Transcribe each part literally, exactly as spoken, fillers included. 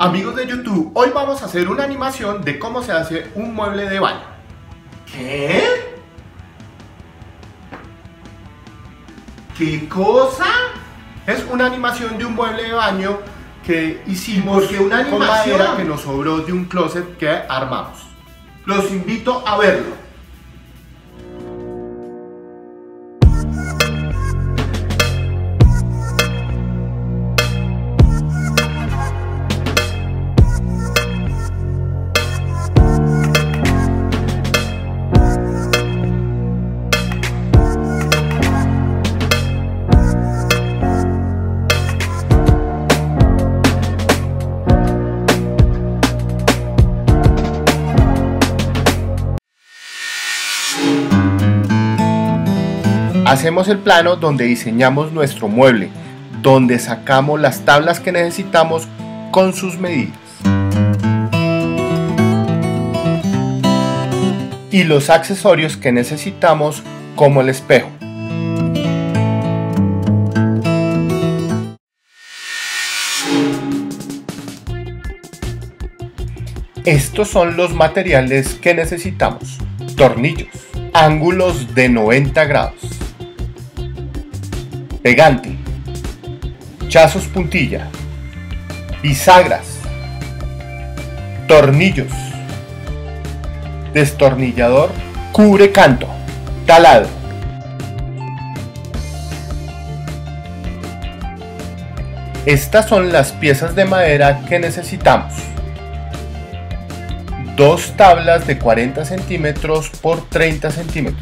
Amigos de YouTube, hoy vamos a hacer una animación de cómo se hace un mueble de baño. ¿Qué? ¿Qué cosa? Es una animación de un mueble de baño que hicimos ¿Por qué una con animación? madera que nos sobró de un closet que armamos. Los invito a verlo. Hacemos el plano donde diseñamos nuestro mueble, donde sacamos las tablas que necesitamos con sus medidas. Y los accesorios que necesitamos como el espejo. Estos son los materiales que necesitamos: tornillos, ángulos de noventa grados, pegante, chazos puntilla, bisagras, tornillos, destornillador, cubre canto, taladro. Estas son las piezas de madera que necesitamos: dos tablas de cuarenta centímetros por treinta centímetros,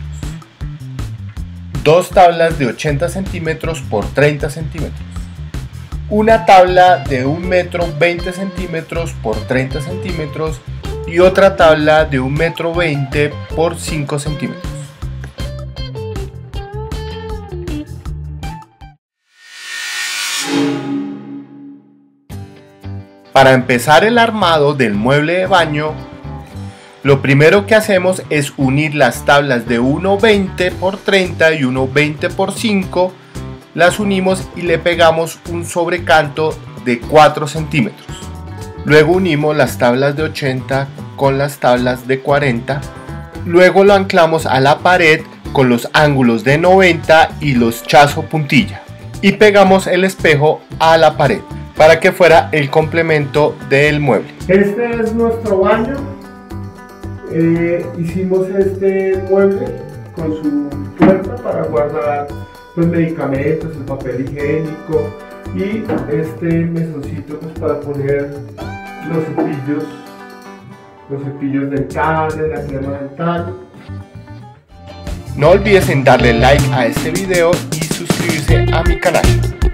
dos tablas de ochenta centímetros por treinta centímetros, una tabla de un metro veinte centímetros por treinta centímetros y otra tabla de un metro veinte por cinco centímetros. Para empezar el armado del mueble de baño, lo primero que hacemos es unir las tablas de uno veinte por treinta y uno veinte por cinco, las unimos y le pegamos un sobrecanto de cuatro centímetros. Luego unimos las tablas de ochenta con las tablas de cuarenta, luego lo anclamos a la pared con los ángulos de noventa y los chazo puntilla y pegamos el espejo a la pared para que fuera el complemento del mueble. Este es nuestro baño. Eh, hicimos este mueble con su puerta para guardar los medicamentos, el papel higiénico y este mesoncito pues para poner los cepillos, los cepillos dentales, la crema dental. No olvides en darle like a este video y suscribirse a mi canal.